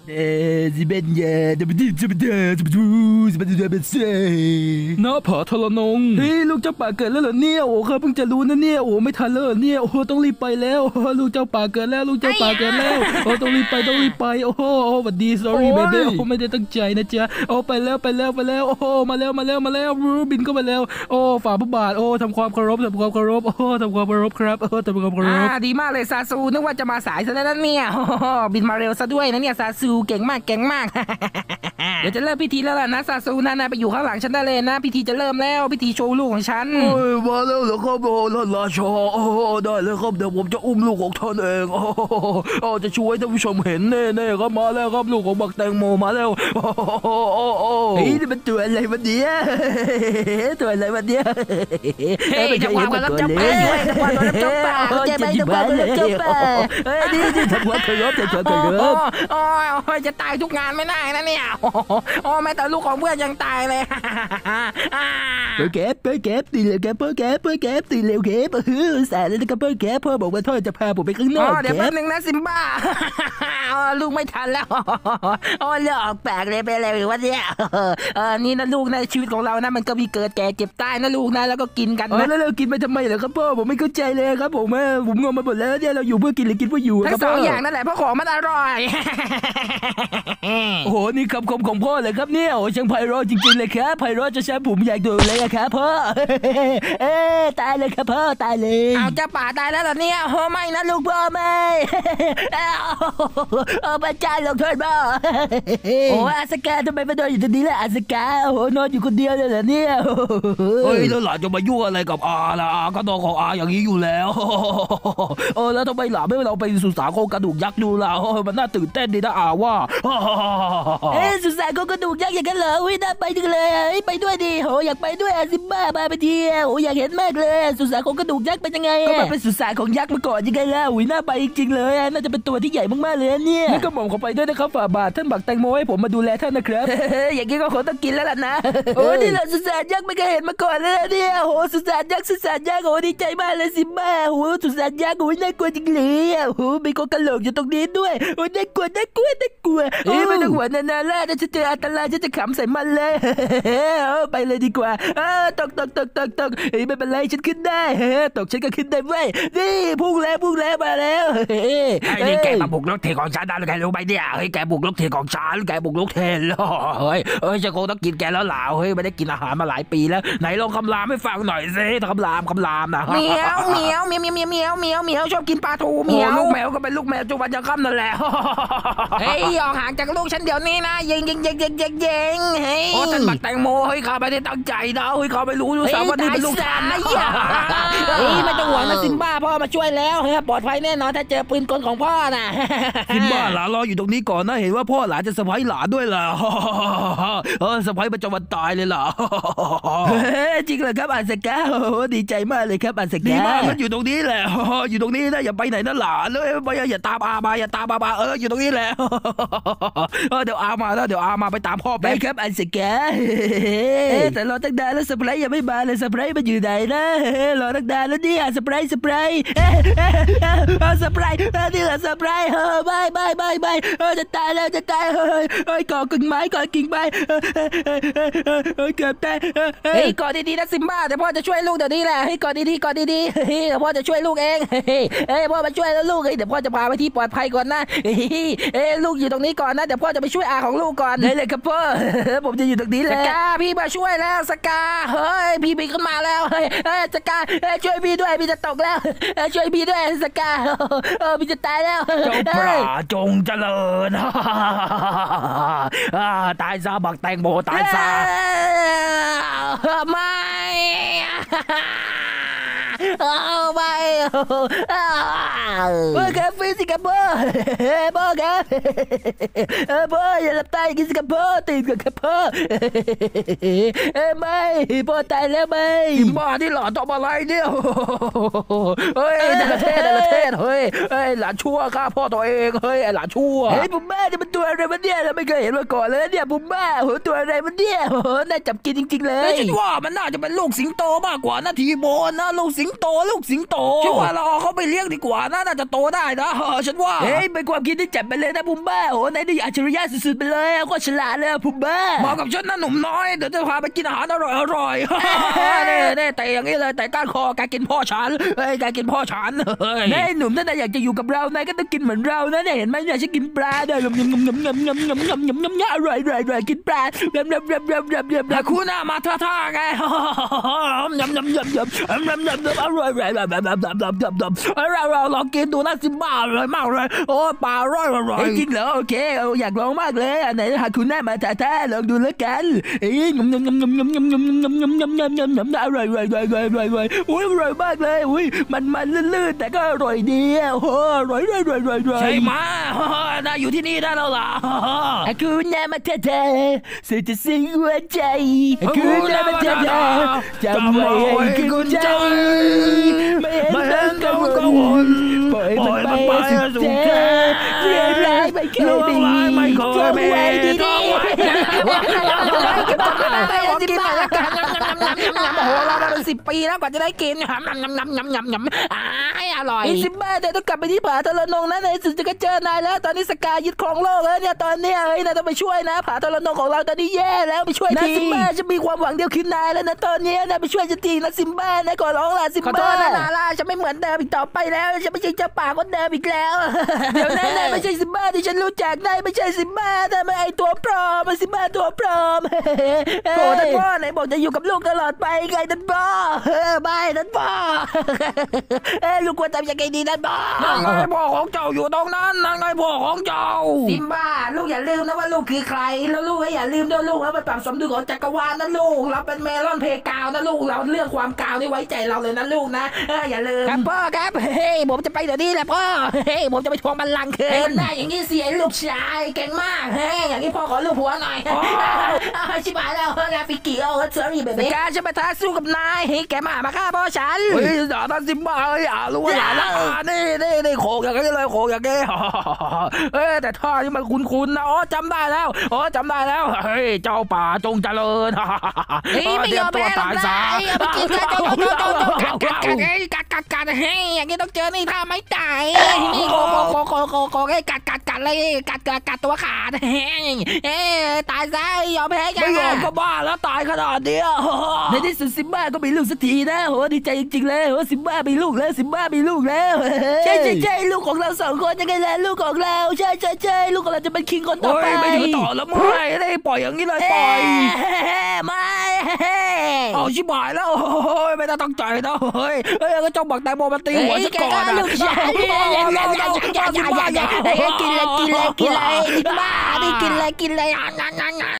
สิเป็นจะเป็นจะเป็นจะเป็นน้าผาทรนงเฮ้ยลูกเจ้าป่าเกิดแล้วเหรอเนี่ยโอ้ข้าเพิ่งจะรู้นะเนี่ยโอ้ไม่ทันแล้วเนี่ยโอ้ต้องรีบไปแล้วลูกเจ้าป่าเกิดแล้วลูกเจ้าป่าเกิดแล้วโอ้ต้องรีบไปโอ้สวัสดี sorry baby โอ้ไม่ได้ตั้งใจนะจ๊ะโอ้ไปแล้วโอ้มาแล้วบินก็มาแล้วโอ้ฝ่าพระบาทโอ้ทำความเคารพโอ้ทำความเคารพครับทำความเคารพดีมากเลยซาซูนึกว่าจะมาสายซะแล้วเนี่ยบินมาเร็วซะด้วยนะเนี่ยซาซูเก่งมากเดี๋ยวจะเริ่มพิธีแล้วล่ะนะซาซูนะไปอยู่ข้างหลังฉันได้เลยนะพิธีจะเริ่มแล้วพิธีโชว์ลูกของฉันมาแล้วเหรอครับโอ้ราชาได้เลยครับเดี๋ยวผมจะอุ้มลูกของท่านเองจะช่วยท่านผู้ชมเห็นแน่ๆครับมาแล้วครับลูกของบักแตงโมมาแล้วเฮ้ยนี่มันตัวอะไรวะเนี่ยจะวางมาแล้วจะไปด้วยจะวางมาแล้วจะไปจะไปจะวางมาแล้วจะไปนี่ทำความเคารพจะตายทุกงานไม่ได้นะเนี่ยแม้แต่ลูกของเพื่อนยังตายเลยแก๊ปตีเร็วแก๊ปตีเร็วแก๊ปสายเลยนะครับแก๊ปพ่อบอกว่าพ่อจะพาผมไปข้างนอกเดี๋ยวแป๊บนึงนะซิมบ้าลูกไม่ทันแล้วเลือดออกปากเลยไปเลยว่าเนี่ยนี่นะลูกในชีวิตของเรานะมันก็มีเกิดแก่เจ็บตายนะลูกนะแล้วก็กินกันแล้วเรากินไปทำไมเหรอครับพ่อผมไม่เข้าใจเลยครับผมงงมาหมดแล้วเนี่ยเราอยู่เพื่อกินหรือกินเพื่ออยู่ทั้งสองอย่างนั่นแหละเพราะของมันอร่อยโอ้โหนี่คำคมของพ่อเลยครับเนี่ยโอ้ช่างไพเราะจริงๆเลยครับไพเราะจะใช้ผมอยากดูเลยครับพ่อตายเลยครับพ่อตายเลยเอาจะป่าตายแล้วเหรอเนี่ยไม่นะลูกพ่อไม่พระเจ้าลงโทษพ่อโอ้อาสกาทำไมมาโดนอยู่ตรงนี้ล่ะอาสกาโอ้นอนอยู่คนเดียวเลยเหรอเนี่ยเฮ้ยแล้วหลานจะมายุ่งอะไรกับอาล่ะอาก็ต้องของอาอย่างนี้อยู่แล้วแล้วทำไมหลานไม่เราไปสุสานโครงกระดูกยักษ์ดูล่ะมันน่าตื่นเต้นดีนะอาว่าสุสานโครงกระดูกยักษ์อย่างนั้นเหรอน่าไปจังเลยไปด้วยดิโหอยากไปด้วยซิมบ้าไปเที่ยวอยากเห็นมากเลยสุสานโครงกระดูกยักษ์เป็นยังไงก็มันเป็นสุสานของยักษ์มาก่อนยังไงล่ะน่าไปจริงๆเลยน่าจะเป็นตัวที่ใหญ่มากๆเลยเนี่ยนี่ก็หม่อมขอไปด้วยนะครับฝ่าบาทท่านบักแตงโมให้ผมมาดูแลท่านนะครับอย่างนี้ก็คงต้องกินแล้วล่ะนะนี่แหละสุสานยักษ์ไม่เคยเห็นมาก่อนเลยเนี่ยโหสุสานยักษ์โหดีใจมากเลยซิมบ้าโหสุสานยักษ์น่ากลัวจริงเลยโหมีคนกระโหลกอยู่ตรงนี้ด้วยน่ากลัวไม่ต้องหวานนานๆแล้วจะเจออันตรายจะขำใส่มันเลยไปเลยดีกว่าตกไม่เป็นไรฉันขึ้นได้ตกฉันก็ขึ้นได้เว้ยนี่พุ่งแล้วมาแล้วนี่แกมาบุกรถเทของฉันได้หรือไงรู้ไหมเนี่ยเฮ้ยแกบุกรถเทของฉันแกบุกรถเทแล้วเฮ้ยฉันคงต้องกินแกแล้วล่ะเฮ้ยไม่ได้กินอาหารมาหลายปีแล้วไหนลองคำรามให้ฟังหน่อยสิคำรามนะเมียวชอบกินปลาทูเมียวลูกแมวก็เป็นลูกแมวจุบันยังค่ำนั่นแหละเฮ้ยออกห่างจากลูกฉันเดี๋ยวนี้นะยิงเฮ้ยท่านบักแตงโมเฮ้ยข้าไม่ได้ตั้งใจนะเฮ้ยข้าไม่รู้ด้วยซ้ำว่านี่เป็นลูกท่านนะไม่ต้องห่วงนะซิมบ้าพ่อมาช่วยแล้วปลอดภัยแน่นอนถ้าเจอปืนกลของพ่อน่ะซิมบ้าหลานรออยู่ตรงนี้ก่อนนะเห็นว่าพ่อหลานจะเซอร์ไพรส์หลานด้วยล่ะเซอร์ไพรส์ประจำวันตายเลยล่ะจริงเหรอครับอาสกาดีใจมากเลยครับอาสกาดีมากมันอยู่ตรงนี้แหละอยู่ตรงนี้นะอย่าไปไหนนะหลานเลยอย่าตามอามาอยู่ตรงนี้แหละเดี๋ยวอามาแล้วเดี๋ยวอามาไปตามพ่อไปครับอาสกาแต่รอตั้งนานแล้วสไปร์ยังไม่มาเลยสไปร์มันอยู่ไหนนะรอตั้งนานแล้วเนี่ยสไปร์นี่เหรอสไปร์ไม่จะตายแล้วก่อกิ่งไม้เกือบตายก่อดีๆนะซิมบ้าเดี๋ยวพ่อจะช่วยลูกเดี๋ยวนี้แหละก่อดีๆเดี๋ยวพ่อจะช่วยลูกเองพ่อมาช่วยแล้วลูกเดี๋ยวพ่อจะพาไปที่ปลอดภัยก่อนนะลูกอยู่ตรงนี้ก่อนนะเดี๋ยวพ่อจะไปช่วยอาของลูกก่อนได้เลยครับพ่อผมจะอยู่ตรงนี้แหละสกาพี่มาช่วยแล้วสกาเฮ้ยพี่ขึ้นมาแล้วสกาช่วยพี่ด้วยพี่จะตกแล้วช่วยพี่ด้วยสกาพี่จะตายแล้วเจ้าพระจงเจริญตายซะบักแตงโมตายซะไม่ไม่ครับฟิสิกับพ่อครับพ่ออย่าหลับตากินสิกับพ่อตื่นก่อนครับพ่อไม่พ่อตายแล้วไม่บ้าที่หลานทำอะไรเนี่ยเฮ้ยแต่ละเทศเฮ้ยหลานชั่วฆ่าพ่อตัวเองเฮ้ยหลานชั่วผมบ้าจะเป็นตัวอะไรมันเนี่ยเราไม่เคยเห็นมาก่อนเลยเนี่ยผมบ้าตัวอะไรมันเนี่ยน่าจับกินจริงๆเลยฉันว่ามันน่าจะเป็นลูกสิงโตมากกว่านะทีโบนะลูกสิงโตลูกสิงโตฉันว่าเราเอาเขาไปเลี้ยงดีกว่าน่าจะโตได้นะฉันว่าเฮ้ยเป็นความคิดที่จับไปเลยนะพุมบ้าโอ้นายนี่อัจฉริยะสุดๆไปเลยก็ฉลาดเลยพุมบ้าเหมาะกับฉันนะหนุ่มน้อยเดี๋ยวจะพาไปกินอาหารอร่อยนี่แต่อย่างนี้เลยแต่ก้านคอแกกินพ่อฉันแกกินพ่อฉันนายหนุ่มถ้านายอยากจะอยู่กับเรานายก็ต้องกินเหมือนเรานะเนี่ยเห็นไหมเนี่ยฉันกินปลาด้วยงำอร่อยกินปลาแต่คุณน่ะมาท่าไงยำอร่อยเราลองกินดูนะซิมบ้าเลยมากเลยโอ้ปลาอร่อยจริงเหรอโอเคอยากลองมากเลยไหนหาคุณน่ามาท่าลองดูแล้วกันงำอร่อยอุ้ยอร่อยมากเลยอุ้ยมันลื่นๆแต่ก็อร่อยดีโอ้อร่อยใช่ไหมน่าอยู่ที่นี่ได้แล้วล่ะคุณน่ามาท่าสุดจะซึ้งหัวใจคุณน่ามาท่าจำไว้ให้คุณใจไม่เห็นกังวลปล่อยมันไปสุดเธอเรื่องร้ายไม่เคยมีจำไว้ดีๆกินมาแล้วกันโอ้โหเรามาเป็น10 ปีแล้วกว่าจะได้กินอร่อยซิมบ้าเดี๋ยวต้องกลับไปที่ผาทรนงนะในสุดจะก็เจอนายแล้วตอนนี้สกายึดครองโลกแล้วเนี่ยตอนนี้เฮ้ยนายต้องไปช่วยนะผาทรนงของเราตอนนี้แย่แล้วไปช่วยทีซิมบ้าจะมีความหวังเดียวคือนายแล้วนะตอนนี้นายไปช่วยจะทีนะซิมบ้านะขอร้องล่ะซิมบ้าขอโทษนะนาล่าฉันไม่เหมือนเดิมอีกต่อไปแล้วฉันไม่ใช่เจ้าป่าคนเดิมอีกแล้วเดี๋ยวนั้นนายไม่ใช่ซิมบ้าที่ฉันรู้จักนายไม่ใช่ซิมบ้าแต่ไม่ไอตัวปลอมซิมบ้าตัวปลอมโอ้ท่านพ่อไหนบอกจะอยู่กับลูกตลอดไปไงท่านพ่อบายท่านพ่อลูกควรทำยังไงดีท่านพ่อนั่นไงพ่อของเจ้าอยู่ตรงนั้นนั่นไงพ่อของเจ้าซิมบ้าลูกอย่าลืมนะว่าลูกคือใครแล้วลูกก็อย่าลืมด้วยลูกว่าเป็นปรับสมดุลของจักรวาลนะลูกเราเป็นเมลอนเพกาวนะลูกเราเรื่องความกาวนี่ไว้ใจเราเลยนะลูกนะอย่าลืมครับพ่อครับเฮ้ยผมจะไปเดี๋ยวนี้แหละพ่อเฮ้ยผมจะไปทวงบัลลังก์คืนได้อย่างนี้เสียลูกชายเก่งมากเฮ้ยอย่างนี้พ่อขอลูกหัวหน่อยชิบหายแล้วงานฟิกิโอเซอรี่แบบนี้การจะไปท้าสู้กับนายแกมาฆ่าพ่อฉันเฮ้ยอย่าทำซิมบ้าอย่ารู้อย่าละนี่โขกอย่างนี้เลยโขกอย่างนี้แต่ท่านี่มันคุ้นๆนะอ๋อจำได้แล้วเฮ้ยเจ้าป่าจงเจริญไม่ยอมแพ้หรอกนะกัดเฮ้ยอย่างนี้ต้องเจอนี่ท่าไม้ตายนี่โคกัดเลยกัดตัวขาดเฮ้ยตายซะยอมแพ้ไม่ยอมก็บ้าแล้วตายขนาดเดียวในที่สุดซิมบ้าก็มีลูกสักทีนะโหดีใจจริงๆเลยโหซิมบ้ามีลูกแล้วใช่ลูกของเรา2 คนยังไงล่ะลูกของเราใช่ลูกของเราจะเป็นคิงคนต่อไปไม่ถือต่อแล้วไม่ได้ปล่อยอย่างนี้เลยปล่อยไม่เอาชิบหายแล้วไม่ต้องใจนะเฮ้ยก็จ้องบักแตงโมมาตีหัวฉันก่อนนะลูกชายอย่ากินเลยบ้านี่กินเลย